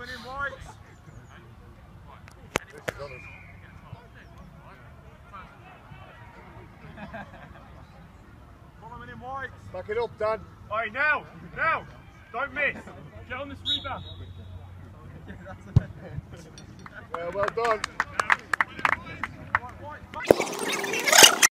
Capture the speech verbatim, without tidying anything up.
Following in whites. Following in whites. Back it up, Dan. Alright, now, now, don't miss. Get on this rebound. Yeah, well done. White, white.